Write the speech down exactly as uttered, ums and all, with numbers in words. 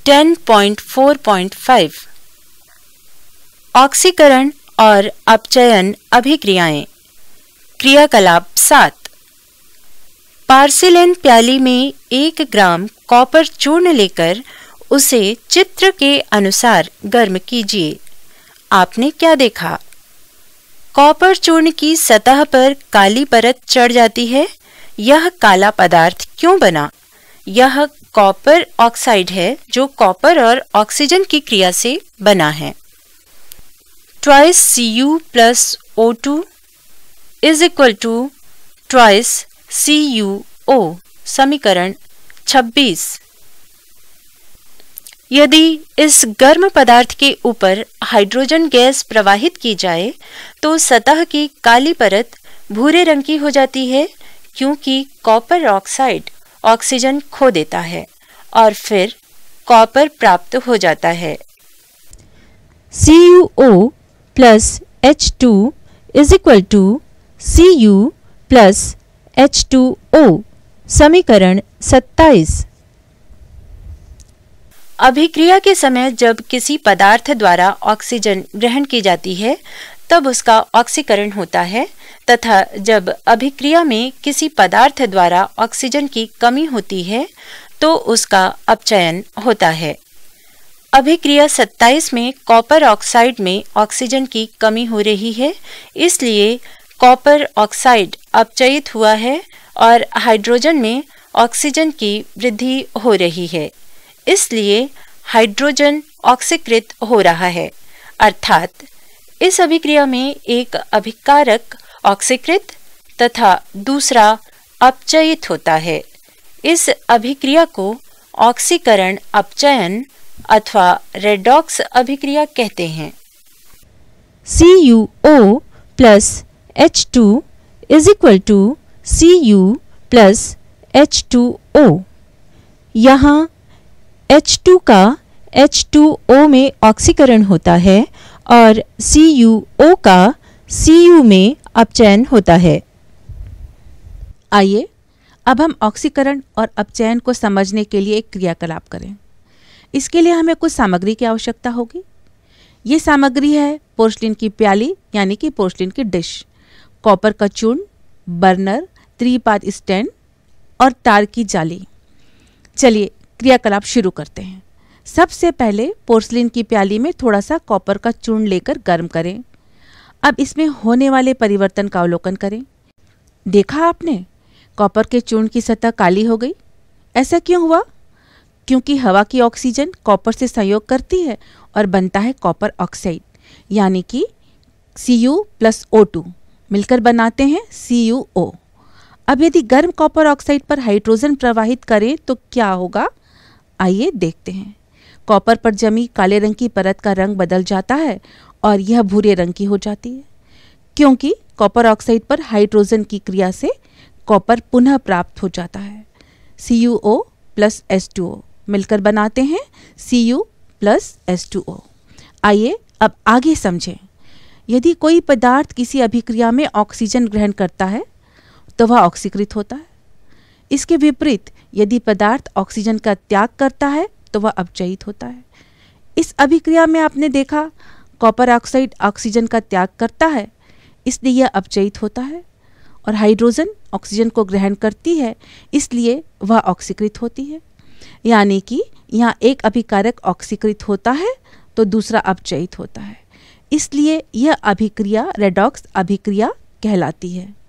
Ten point four point five ऑक्सीकरण और अपचयन अभिक्रियाएं। क्रियाकलाप सात। पार्सिलेन प्याली में एक ग्राम कॉपर चूर्ण लेकर उसे चित्र के अनुसार गर्म कीजिए। आपने क्या देखा? कॉपर चूर्ण की सतह पर काली परत चढ़ जाती है। यह काला पदार्थ क्यों बना? यह कॉपर ऑक्साइड है जो कॉपर और ऑक्सीजन की क्रिया से बना है। Twice C U plus O two is equal to twice C U O. समीकरण छब्बीस। यदि इस गर्म पदार्थ के ऊपर हाइड्रोजन गैस प्रवाहित की जाए तो सतह की काली परत भूरे रंग की हो जाती है, क्योंकि कॉपर ऑक्साइड ऑक्सीजन खो देता है और फिर कॉपर प्राप्त हो जाता है। C U O plus H two is equal to C U plus H two O. समीकरण सत्ताईस। अभिक्रिया के समय जब किसी पदार्थ द्वारा ऑक्सीजन ग्रहण की जाती है तब उसका ऑक्सीकरण होता है, तथा जब अभिक्रिया में किसी पदार्थ द्वारा ऑक्सीजन की कमी होती है तो उसका अपचयन होता है। अभिक्रिया सत्ताईस में कॉपर ऑक्साइड में ऑक्सीजन की कमी हो रही है, इसलिए कॉपर ऑक्साइड अपचयित हुआ है और हाइड्रोजन में ऑक्सीजन की वृद्धि हो रही है, इसलिए हाइड्रोजन ऑक्सीकृत हो रहा है। अर्थात इस अभिक्रिया में एक अभिकारक ऑक्सीकृत तथा दूसरा अपचयित होता है। इस अभिक्रिया को ऑक्सीकरण अपचयन अथवा रेडॉक्स अभिक्रिया कहते हैं। C U O plus H two is equal to C U plus H two O. यहाँ एच टू का एच टू ओ में ऑक्सीकरण होता है और सी यू ओ का सी यू में अपचयन होता है। आइए अब हम ऑक्सीकरण और अपचयन को समझने के लिए एक क्रियाकलाप करें। इसके लिए हमें कुछ सामग्री की आवश्यकता होगी। ये सामग्री है पोर्सलिन की प्याली यानी कि पोर्सलिन की डिश, कॉपर का चूर्ण, बर्नर, त्रिपाद स्टैंड और तार की जाली। चलिए क्रियाकलाप शुरू करते हैं। सबसे पहले पोर्सलिन की प्याली में थोड़ा सा कॉपर का चूर्ण लेकर गर्म करें। अब इसमें होने वाले परिवर्तन का अवलोकन करें। देखा आपने, कॉपर के चूर्ण की सतह काली हो गई। ऐसा क्यों हुआ? क्योंकि हवा की ऑक्सीजन कॉपर से संयोग करती है और बनता है कॉपर ऑक्साइड, यानी कि C U plus O two मिलकर बनाते हैं सी यू ओ। अब यदि गर्म कॉपर ऑक्साइड पर हाइड्रोजन प्रवाहित करें तो क्या होगा? आइए देखते हैं। कॉपर पर जमी काले रंग की परत का रंग बदल जाता है और यह भूरे रंग की हो जाती है, क्योंकि कॉपर ऑक्साइड पर हाइड्रोजन की क्रिया से कॉपर पुनः प्राप्त हो जाता है। C U O plus S two O मिलकर बनाते हैं C U plus S two O. आइए अब आगे समझें। यदि कोई पदार्थ किसी अभिक्रिया में ऑक्सीजन ग्रहण करता है तो वह ऑक्सीकृत होता है। इसके विपरीत यदि पदार्थ ऑक्सीजन का त्याग करता है तो वह अपचयित होता है। इस अभिक्रिया में आपने देखा कॉपर ऑक्साइड ऑक्सीजन का त्याग करता है, इसलिए यह अपचयित होता है, और हाइड्रोजन ऑक्सीजन को ग्रहण करती है, इसलिए वह ऑक्सीकृत होती है। यानी कि यहाँ एक अभिकारक ऑक्सीकृत होता है तो दूसरा अपचयित होता है, इसलिए यह अभिक्रिया रेडॉक्स अभिक्रिया कहलाती है।